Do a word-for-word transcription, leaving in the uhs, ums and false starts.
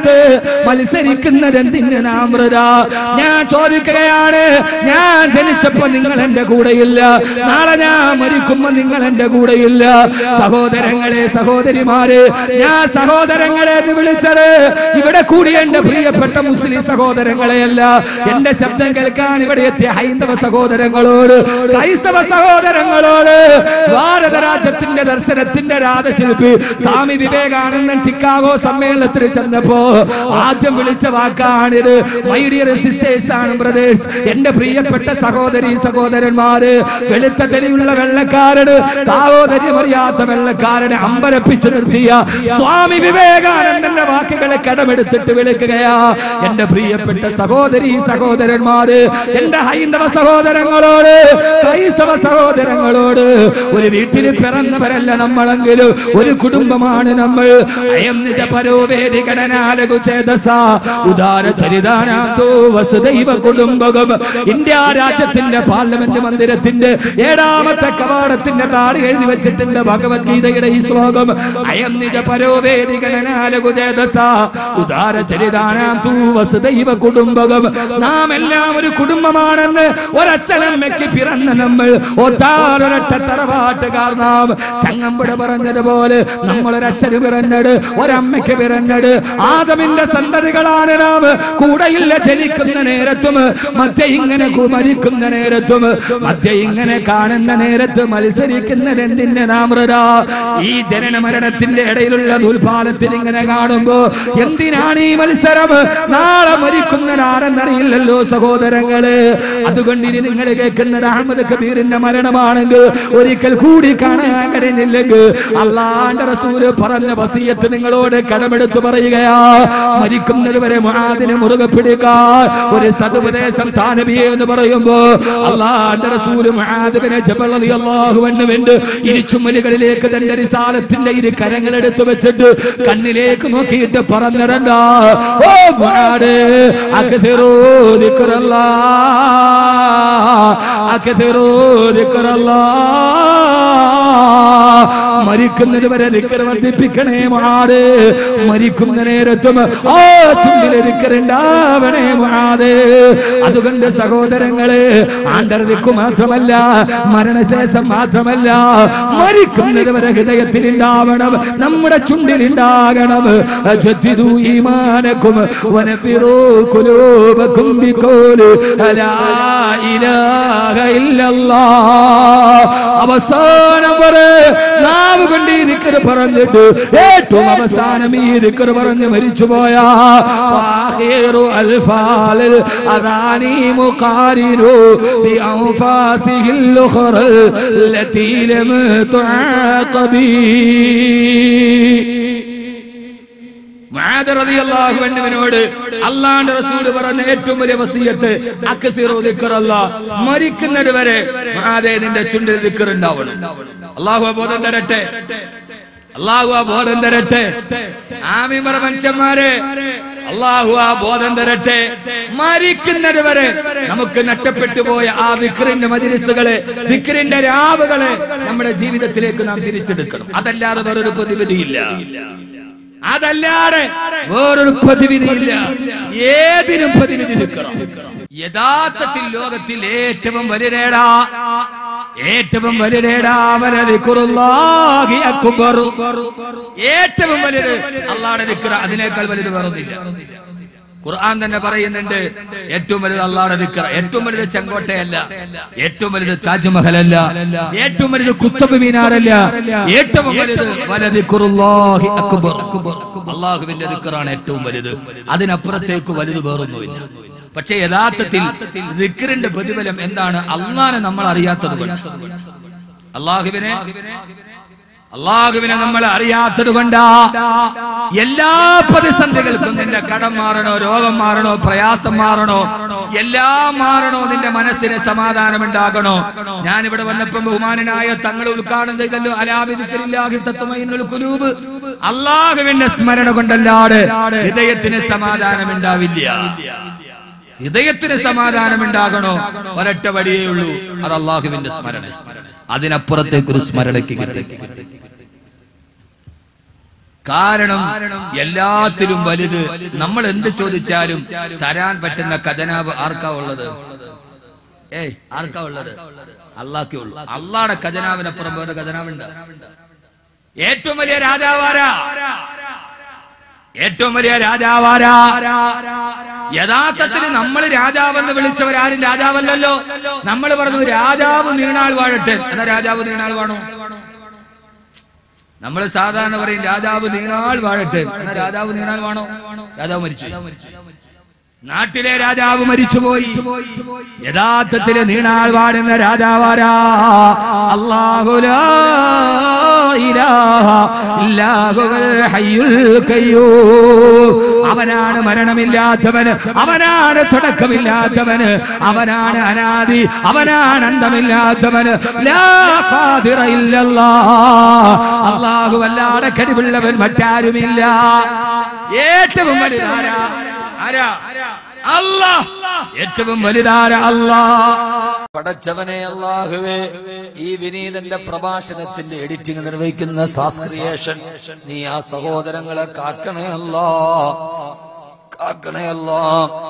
മരണത്ത് മത്സരിക്കുന്നത് എന്തിന് നാമ്രത? ഞാൻ ചോദിക്കുകയാണ്, ഞാൻ ജനിച്ചപ്പോ നിങ്ങൾ എന്റെ കൂടെയില്ല, നാളെ ഞാൻ മരിക്കുമ്പോ നിങ്ങൾ എന്റെ കൂടെയില്ല. സഹോദരങ്ങളെ, സഹോദരിമാരെ, ഞാൻ സഹോദരങ്ങളെ എന്ന് വിളിച്ചത് ഇവിടെ കൂടി എന്റെ പ്രിയപ്പെട്ട മുസ്ലിം സഹോദരങ്ങളെയല്ല, എന്റെ ശബ്ദം കേൾക്കാൻ ഇവിടെ എത്തിയ ഹൈന്ദവ സഹോദരങ്ങളോട്, ക്രൈസ്തവ സഹോദരങ്ങളോട്. ഭാരത രാജ്യത്തിന്റെ ദർശനത്തിന്റെ രാജശില്പി സ്വാമി വിവേകാനന്ദൻ ചിക്കാഗോ സമ്മേളനത്തിൽ ചെന്നപ്പോ ആദ്യം വിളിച്ച വാക്കാണിത്. My dear sisters and brothers, എന്റെ പ്രിയപ്പെട്ട സഹോദരി സഹോദരന്മാര്, വെളുത്ത തെളിയുള്ള വെള്ളക്കാരന് സഹോദര്യമറിയാത്ത വെള്ളക്കാരനെ അമ്പരപ്പിച്ചു നിർത്തിയ സ്വാമി വിവേകാനന്ദന്റെ വാക്കുകളെ കടമെടുത്തിട്ട് വിളിക്കുകയാ. എന്റെ പ്രിയപ്പെട്ട സഹോദരി സഹോദരന്മാര്, എന്റെ ഹൈന്ദവ സഹോദരങ്ങളോട്, ക്രൈസ്തവ സഹോദരങ്ങളോട്, ഒരു വീട്ടിൽ പിറന്നവരല്ല നമ്മളെങ്കിലും ഒരു കുടുംബമാണ് നമ്മൾ. അയം നിജ പരോവേദികടനാലകുചേതസ ഉദാര ചരിതാനാന്തോ വസുദൈവ കുടുംബകം. ഇന്ത്യ രാജ്യത്തിന്റെ പാർലമെന്റ് മന്ദിരത്തിന്റെ ഏഴാമത്തെ കവാടത്തിന്റെ താടി എഴുതി വെച്ചിട്ടുണ്ട് ഭഗവത്ഗീതയുടെ ഈ ശ്ലോകം. അയം നിജ പരോവേദികടനാലകുചേതസ ഉദാര ചരിതാനാന്തോ വസുദൈവ കുടുംബകം. നാം എല്ലാം ഒരു കുടുംബമാണെന്ന് ഒരച്ഛനമ്മയ്ക്ക് പിറന്ന നമ്മൾ ഒത്താറൊരൊറ്റ തറവാട്ടുകാർ നാം. ചങ്ങമ്പുഴ പറഞ്ഞതുപോലെ നമ്മളൊരച്ഛന് പിറന്നത്, ഒരമ്മയ്ക്ക് പിറന്നത്, ആദമിന്റെ സന്തതികളാണ് നാം. കൂടെയില്ല ജനിക്കുന്ന നേരത്തും മധ്യ ഇങ്ങനെ മരിക്കുന്ന നേരത്തും മധ്യ ഇങ്ങനെ കാണുന്ന നേരത്ത് മത്സരിക്കുന്നത് എന്തിന്റെ നാമ്രത? ഈ ജനന മരണത്തിന്റെ ഇടയിലുള്ള നൂൽപാലത്തിൽ ഇങ്ങനെ കാണുമ്പോ എന്തിനാണ് ഈ മത്സരം? നാളെ മരിക്കുന്നതാരെന്നറിയില്ലല്ലോ സഹോദരങ്ങള്. അതുകൊണ്ട് ഇനി നിങ്ങൾ കേൾക്കുന്നത് അഹമ്മദ് കബീറിന്റെ മരണമാണെങ്കിൽ ഒരിക്കൽ കൂടി കാണാൻ കഴിയുന്നില്ലെങ്കിൽ അല്ലാഹുവിന്റെ റസൂല് പറഞ്ഞ വസിയത്ത് നിങ്ങളോട് കടമെടുത്തു പറയുകയാ. മരിക്കുന്നത് വരെ മുആദിനെ മുറുകെ പിടിക്കാൻ ഒരു സതുപദേശം താനബിയെ എന്ന് പറയുമ്പോ അല്ലാഹുവിന്റെ റസൂല് മുആദ് ബിൻ ജബൽ റളിയല്ലാഹു അൻഹുവിന്റെ ഇരുചുമലുകളിലേക്ക് തന്റെ റിസാലത്തിന്റെ ഇരു കരങ്ങൾ എടുത്തു വെച്ചിട്ട് കണ്ണിലേക്ക് നോക്കിയിട്ട് പറഞ്ഞിരണ്ടാ, ഓ മുആദ് അക്സിറൂ ദിക്റല്ലാഹ് അക്സിറൂ ദിക്റല്ലാഹ്. മരിക്കുന്നത് വരെ ദിക്ർ വർദ്ധിപ്പിക്കണേ മുആദ്. മരിക്കുന്ന നേരത്തും ആ ചുണ്ടിലെ ദിക്ർ ഉണ്ടാവണേ മുആദ്. അതുകൊണ്ട് സഹോദരങ്ങളെ, ആണ്ടർദിക്കു മാത്രമല്ല, മരണശേഷം മാത്രമല്ല, മരിക്കുന്നത് വരെ ഹൃദയത്തിൽ ഉണ്ടാവണം, നമ്മുടെ ചുണ്ടിൽ ഉണ്ടാകണം. ജദ്ദിദു ഈമാനകും വനഫിറൂ ഖുലൂബകും ബിഖൗലി ലാ ഇലാഹ ഇല്ലല്ലാഹ്. അവസാനം വരെ നാവ് കൊണ്ട് ഈ ദിക്ർ പറഞ്ഞിട്ട് ഏറ്റവും അവസാനം ഈ ദിക്ർ പറഞ്ഞ് മരിച്ചുപോയാ ആഖിറു അൽഫാലിൽ അദാനി മുഖാരിനു ബി അൻഫാസിഹിൽ ഉഖറ ലതി ലം തുഅഖബി. മുആദ് റളിയല്ലാഹു അൻഹുവിനോട് അല്ലാഹുവിന്റെ റസൂൽ പറഞ്ഞ ഏറ്റവും വലിയ വസിയത്ത് അക്സിറു ദിക്റല്ലാഹ്. മരിക്കുന്നത് വരെ മുആദേ നിന്റെ ചുണ്ടിൽ ദിക്ർ ഉണ്ടാവണം. അല്ലാഹു ബോധം തരട്ടെ, അല്ലാഹു ബോധം തരട്ടെ. ആമീൻ പറ മനുഷ്യന്മാരെ, അല്ലാഹു ആ ബോധം തരട്ടെ. മരിക്കുന്നത് വരെ നമുക്ക് നഷ്ടപ്പെട്ടു പോയ ആ ദിക്റിന്റെ മജ്ലിസുകളെ, ദിക്റിന്റെ രാവുകളെ നമ്മുടെ ജീവിതത്തിലേക്ക് നാം തിരിച്ചെടുക്കണം. അതല്ലാതെ വേറൊരു പ്രതിവിധിയില്ല, അതല്ലാതെ വേറൊരു പ്രതിവിധിയില്ല. ഏതിനും പ്രതിവിധി നിൽക്കണം. യഥാർത്ഥത്തിൽ ലോകത്തിൽ ഏറ്റവും വലിയ നേടാ, ഏറ്റവും വലിയ നേടാ വലദിക്റുല്ലാഹി അക്ബർ. ഏറ്റവും വലുത് അല്ലാഹുവിന്റെ ദിക്ർ, അതിനേക്കാൾ വലുത് വേറൊന്നില്ല. ഖുർആൻ തന്നെ പറയുന്നുണ്ട്, ഏറ്റവും വലുത് അല്ലാഹുവിന്റെ ദിക്ർ. ഏറ്റവും വലുത് ചെങ്കോട്ടയല്ല, ഏറ്റവും വലുത് താജ്മഹൽ അല്ല, ഏറ്റവും വലുത് കുത്തബ് മീനാറല്ല, ഏറ്റവും വലുത് വലദിക്റുല്ലാഹി അക്ബർ. അല്ലാഹുവിന്റെ ദിക്റാണ് ഏറ്റവും വലുത്. അതിനപ്പുറത്തേക്ക് വലുത് വേറൊന്നുമില്ല. പക്ഷേ യഥാർത്ഥത്തിൽ ദിക്റിന്റെ പ്രതിഫലം എന്താണ്? അല്ലാഹുവിനെ നമ്മൾ അറിയാത്തത് കൊണ്ട്, അല്ലാഹുവിനെ അള്ളാഹുവിനെ നമ്മൾ അറിയാത്തത് കൊണ്ടാ. എല്ലാ പ്രതിസന്ധികൾക്കും നിന്റെ കടം മാറണോ, രോഗം മാറണോ, പ്രയാസം മാറണോ, എല്ലാം മാറണോ, നിന്റെ മനസ്സിന് സമാധാനം ഉണ്ടാകണോ. ഞാനിവിടെ വന്നപ്പോൾ ബഹുമാനനായ തങ്ങൾ ഉദ്ഘാടനം ചെയ്തല്ലോ അലാബിദിക്രില്ലാഹി തത്മഇന്നുൽ ഖുലൂബ്. അള്ളാഹുവിന്റെ സ്മരണ കൊണ്ടല്ലാതെ ഹൃദയത്തിന് സമാധാനം ഉണ്ടാവില്ല. ഹൃദയത്തിന് സമാധാനം ഉണ്ടാകണോ, ഒരൊറ്റ വഴിയേ ഉള്ളൂ, അത് അള്ളാഹുവിന്റെ സ്മരണ. അതിനപ്പുറത്തേക്ക് ഒരു സ്മരണയ്ക്ക് കിട്ടി. കാരണം എല്ലാത്തിലും വലുത് നമ്മൾ എന്ത് ചോദിച്ചാലും തരാൻ പറ്റുന്ന ഖജനാവ് ആർക്കാ ഉള്ളത്? ഏയ് ആർക്കാ ഉള്ളത്? അള്ളാഹ്ക്കേ ഉള്ളൂ. അള്ളാഹുടെ ഖജനാവിനപ്പുറം വേറെ ഖജനാവുണ്ട്? ഏറ്റവും വലിയ രാജാവാരാ? ഏറ്റവും വലിയ രാജാവാരാ? യഥാർത്ഥത്തിൽ നമ്മൾ രാജാവെന്ന് വിളിച്ചവരാരും രാജാവല്ലല്ലോ. നമ്മൾ പറഞ്ഞു രാജാവ് നീണാൾ വാഴട്ടെ, എന്നാ രാജാവ് നീണാൾ വാണോ? നമ്മൾ സാധാരണ പറയും രാജാവ് നീണാൾ വാഴട്ടെ, എന്നാ രാജാവ് നീണാൾ വാണോ? രാജാവ് മരിച്ചു, നാട്ടിലെ രാജാവ് മരിച്ചുപോയി. യഥാർത്ഥത്തില് നീണാൾ വാടുന്ന രാജാവാരാ? അല്ലാഹു ലാ ഇലാഹ ഇല്ലാ ഹുവൽ ഹയ്യുൽ ഖയ്യൂം. അവനാണ് മരണമില്ലാത്തവന്, അവനാണ് തുടക്കമില്ലാത്തവന്, അവനാണ് അനാദി, അവനാണ് അന്തമില്ലാത്തവന്. ലാ ഖാദിറ ഇല്ലല്ലാഹ്. അല്ലാഹു അല്ലാതെ കഴിവുള്ളവൻ മറ്റാരുമില്ല. ഏറ്റവും വലുതാരാ? ആരാ? അല്ലാഹ്. ഏറ്റവും വലുതാര അല്ലാഹ്. പടച്ചവനെ അല്ലാഹുവേ, ഈ വിനീതന്റെ പ്രഭാഷണത്തിന്റെ എഡിറ്റിംഗ് നിർവഹിക്കുന്ന സാസ്ക്രിയേഷൻ നീ ആ സഹോദരങ്ങളെ കാക്കണേ അല്ലാഹ്, കാക്കണേ അല്ലാഹ്.